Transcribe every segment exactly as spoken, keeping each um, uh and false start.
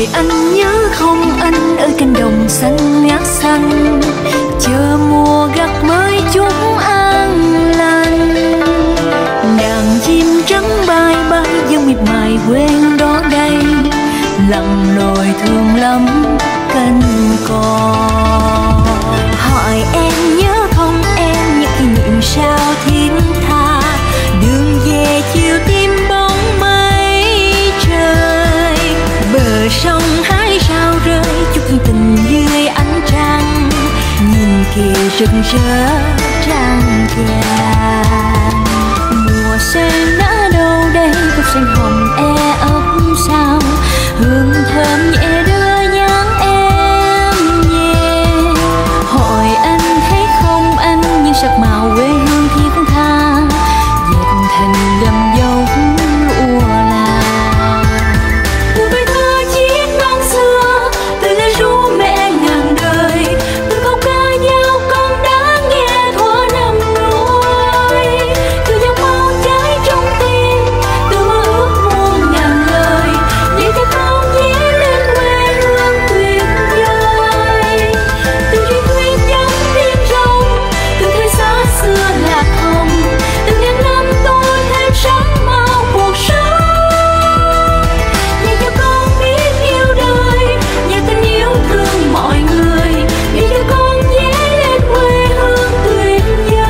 Hỏi anh nhớ không anh ở cánh đồng xanh ngát xanh, chờ mùa gặt mới chúng an lành. Đàn chim trắng bay bay dân miệt mài quê hương đó đây, lặng lội thương lắm cánh cò. Hỏi em nhớ không em những kỷ niệm sao thiết tha, đường về chiều tim bóng mây trời, bờ sông hái sao rơi chút tình dưới ánh trăng, nhìn kìa rực rỡ trăng vàng. Mùa sen đã đâu đây gốc xanh hồng e ấp sao, hương thơm nhẹ đưa nhắn em nhẹ. Hỏi anh thấy không anh những sắc màu quê hương thiết tha, dệt thành đầm dấu lụa là. Từ bài thơ chiếc non xưa, từ lời ru mẹ ngàn đời, từ câu ca dao con đã nghe thuở năm nuôi, từ dòng máu cháy trong tim, từ mơ ước muôn ngàn lời, vậy thì không nhé lên quê hương tuyệt vời. Từ duyên thuyết giống tiếng rồng, từ thời xa xưa lạc hồng, từ ngàn năm tôi thêm sáng màu cuộc sống. Dạy cho con biết yêu đời, và tình yêu thương mọi người, để cho con nhé lên quê hương tuyệt vời.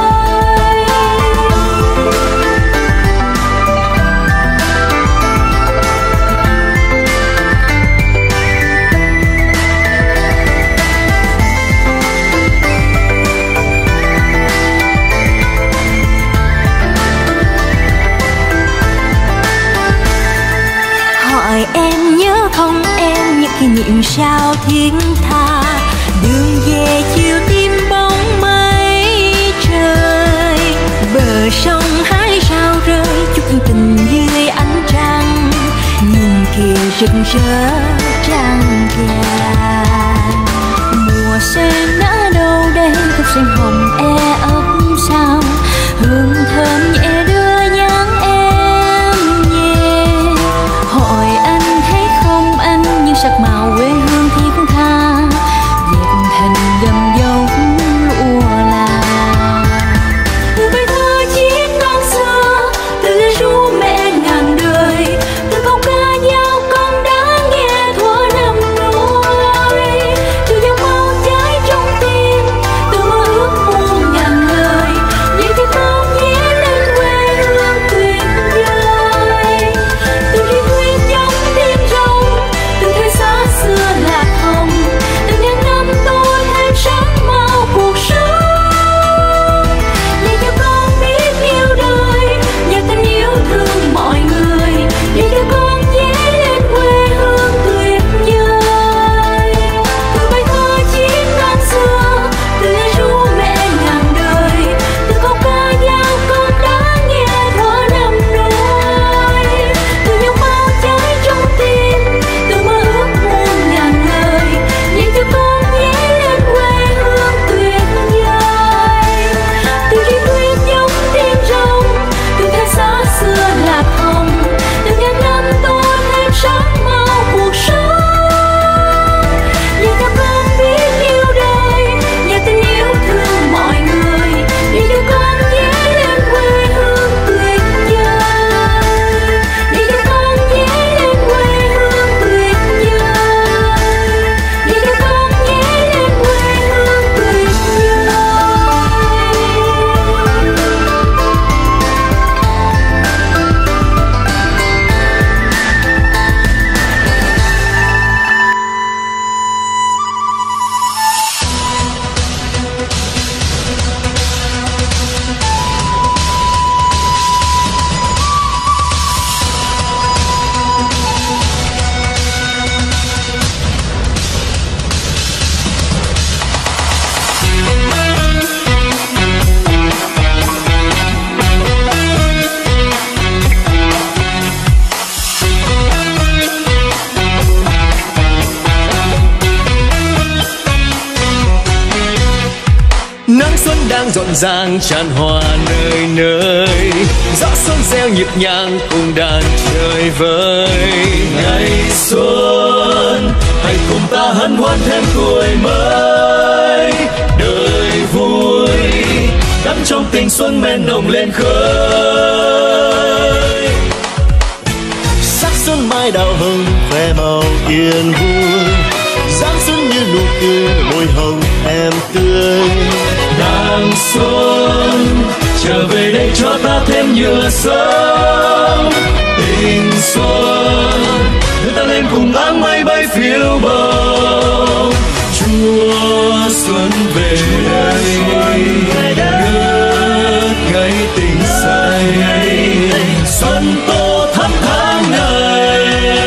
Hỏi em nhớ không em những kỷ niệm sao thiết tha, đường về chiều tim bóng mây trời, bờ sông hái sao rơi chút tình dưới ánh trăng, nhìn kìa rực rỡ trăng vàng. Mùa sen đã đâu đây gốc xanh hồng e ấp sao, hương thơm nhẹ đưa nhắn em nhẹ. Hỏi anh thấy không anh những sắc màu quê hương thiết tha, dệt thành đầm dấu lụa là. Từ bài thơ chiếc non xưa, từ lời ru mẹ ngàn đời, từ câu ca dao con đã nghe thuở năm nuôi, từ dòng máu cháy trong tim, từ mơ ước muôn ngàn lời, vậy thì không nhé lên quê hương tuyệt vời. Từ duyên thuyết giống tiếng rồng, từ thời xa xưa lạc hồng, từ ngàn năm tôi thêm sáng màu cuộc sống. Dạy cho con biết yêu đời, và tình yêu thương mọi người, để cho con nhé lên quê hương tuyệt vời. Từ bài thơ chiếc non xưa, từ lời ru mẹ ngàn đời, từ câu ca dao con đã nghe thuở năm nuôi, từ dòng máu cháy trong tim, từ mơ ước muôn ngàn lời, dạy cho con nhé lên quê hương tuyệt vời. Từ duyên thuyết giống tiếng rồng, từ thời xa xưa lạc hồng, từ ngàn năm tôi thêm sáng màu cuộc sống. Dạy cho con biết yêu đời, và tình yêu thương mọi người, để cho con nhé lên quê hương tuyệt vời. Để cho con nhé lên quê hương tuyệt vời. Để cho con nhé lên quê hương tuyệt vời. Nắng xuân đang rộn ràng tràn hòa nơi nơi, gió xuân reo nhịp nhàng cùng đàn trời vơi. Ngày xuân hãy cùng ta hân hoan thêm tuổi mới, đời vui đắm trong tình xuân men nồng lên khơi. Sắc xuân mai đào hồng khoe màu yên vui, dáng xuân như nụ cười môi hồng em tươi. Nàng xuân trở về đây cho ta thêm nhựa sống, tình xuân đưa ta lên cùng áng mây bay phiêu bồng. Chúa xuân về đây ngất ngây tình say, xuân tô thắm tháng ngày.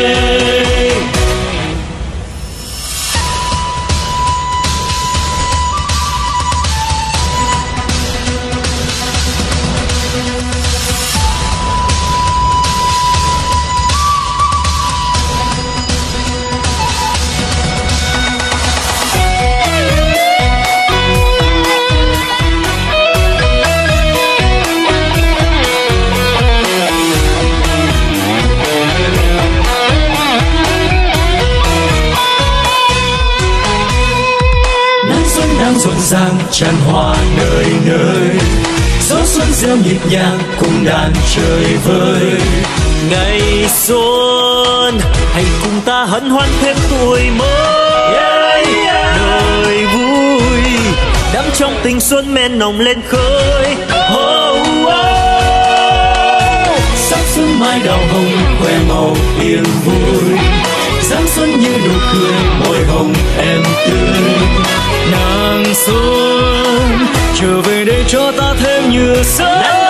Rộn ràng tràn hoa nơi nơi, gió xuân reo nhịp nhàng cùng đàn trời vơi. Ngày xuân hãy cùng ta hân hoan thêm tuổi mới, yeah, yeah. Đời vui đắm trong tình xuân men nồng lên khơi. Oh, oh. Sắc xuân mai đào hồng khoe màu yên vui, dáng xuân như nụ cười môi hồng em tươi. Nàng xuân trở về đây cho ta thêm nhựa sống.